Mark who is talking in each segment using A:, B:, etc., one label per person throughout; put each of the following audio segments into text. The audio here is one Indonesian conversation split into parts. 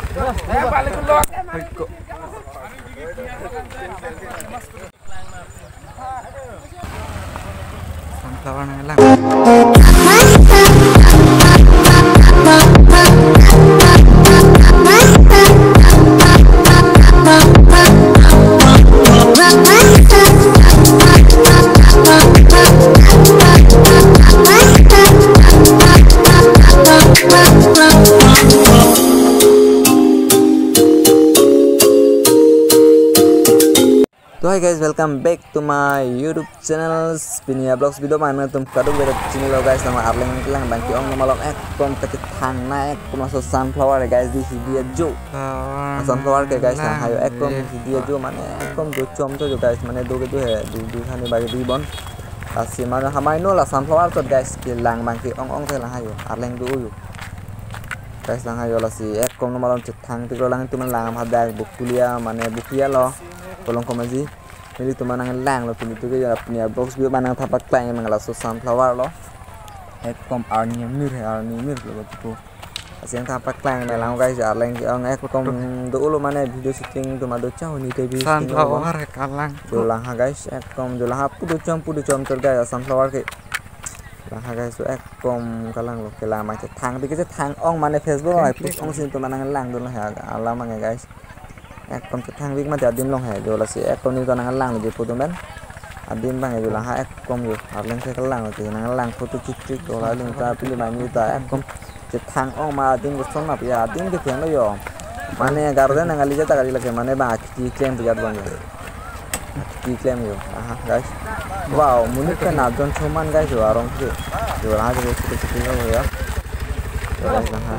A: Sunflower na lang. तो hi guys, welcome back to my YouTube channel स्पिनिया blogs video माने तुम कदो बेरे चैनल guys nama arleng lang bangki ong malok ekkom ke thangna ekkom so sunflower guys di dia jo sunflower ke guys na hayo ekkom dia jo mane ekkom do chom to guys mane do ke do he du khani bagi di bon asi mane hamai no la sunflower to guys ke lang bangki ong the la hayo arleng do yu guys lang hayo la si ekkom no malon thang ti lang tu man lang hada bukulia mane bukia lo tolong komaji ini tuh manang lang lo pun itu ya punya box bio manang tapak lang yang mengalas sunflower lo ekkom arni mir lo gitu asyang tapak lang melang guys arleng ong ekkom dulu mana video syuting tuh madu cau ni TV sunflower kalang dolang ha guys ekkom dolang ha pudu com ter guys sunflower ke lah ha guys ekkom kalang lo kelang macam thang tapi kita thang ong mana Facebook lo ong sin tuh manang lang dolang ha alam mana guys ekkom ke thang wik ma adim long hai jo la si ekkom ni to nang lang di foto men adim bang jo la ha ekkom yo arleng ke lang ti nang lang foto cicik do la ling ta pilih mai ni ta ekkom ke thang ong ma adim ko son ma ya adim ke thang lo yo mane garden nang ali jata kali lage mane ba ki claim pijat bang yo ki claim yo aha guys wow munit ka na jon choman guys yo arong ke jo la ha ke cicik lo ya guys ha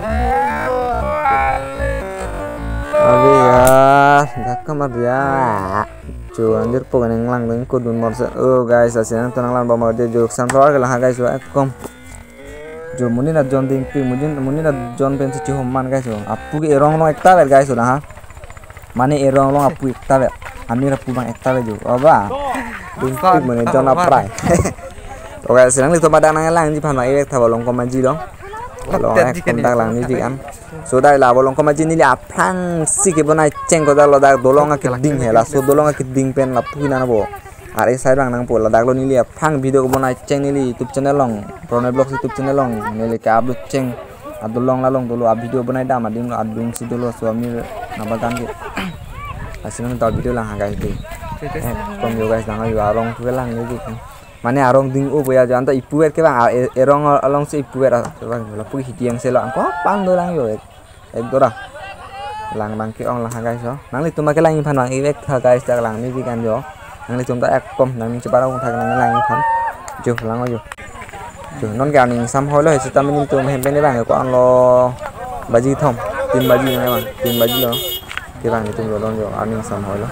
A: Abi ya, dak kamar ya. Jo anjir po ganeng lang ding kudun morse. Oh guys, asin tanang lang ba dia jo sunflower lah guys yo ekkom. Jo muni na jon ding pi muni na jon pen si homman guys yo. Apu ke erong long ekta ber guys yo na ha. Mane erong long apu ekta ber. Amir apu bang ekta ber jo. Oba. Ding pi muni jon aprai. To guys, senang itu padang nang lang ji phan ek tha bolong komaji dong. Kalau ekkom dak lang ni dik an. So dai la bolong komaji ni la phang si ke bonai cheng ko da lo dak dolonga ke ding hela so dolonga ke ding pen la puina na bo ar e side bang nang po la dak lo ni li phang video ko bonai cheng ni li youtube channel long pronai blog youtube channel long ni le ka upload cheng adolong la long dolo a video bonai da ma dim lo adung si dolo so ami na bagan ke asin ta video lang ha guys di kom yo guys nang yo arong tu lang ni dik mane arong ding o boya jan ta ipuer ke bang erong along se ipuer bang la pu hitiang se lo angko pang do lang yo dora lang bang ki ong lah guys yo nang li tuma ke lang phan bang iwek tha guys tak lang ni di kan yo nang li tum ta ekkom nang ni chapa ong thak nang lang phan jo lang yo jo non ga ning sam hoi lo se tam ni tum hem pen de bang ko on lo baji thom tin baji nang bang tin baji lo ke bang ni tum yo long yo aning sam hoi lo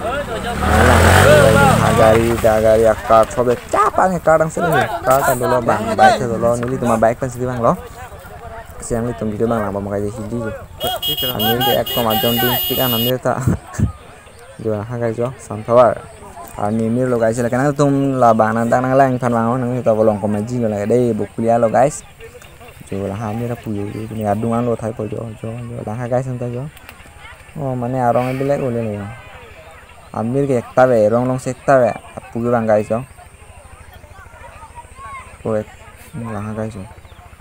A: gari akar sobe capa nih kadang sini kar kan dulu bang baik dulu nih cuma baik kan sih bang lo siang itu video bang lah mau kayak hidi ambil di ekkom ajon di pikan ambil tak jual harga jo sunflower ini mir lo guys karena tum lah bang nantang nang lain kan bang nang kita bolong komaji lo deh buku lo guys jual hamil puyu ini adungan lo thai po jo lah guys santai jo oh mana arong belek boleh nih ambil ke ekta be rong long sekta be apu bang guys yo poet lah guys yo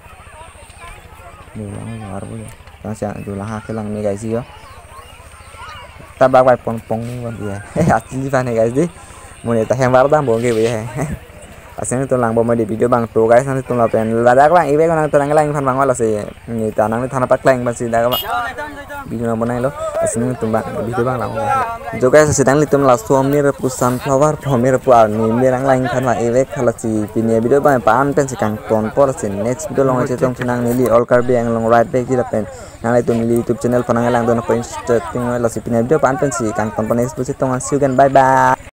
A: ni lang war bo tang sia du lah ke lang ni guys yo ta ba bai pong ni bon dia asin di pane guys di mun ta hem war dang bo ke be asin tu lang bo ma di video bang to guys nanti tu la pen la dak bang ibe nang tanang lang phan bang wala se ni tanang ni thana pak lang ba si da ka video nang bonai lo asin tu bang video bang lang jo guys sedang litum la suam ni repu sunflower phomir pu ar ni merang lain kan la ewek khala si pinia video bang pan pen sikang ton por sin next video long che tong tunang ni li all car be ang long right back di pen nang lai tum li youtube channel panang lang don po interesting la si pinia video pan pen si kang ton next video tong see you again bye bye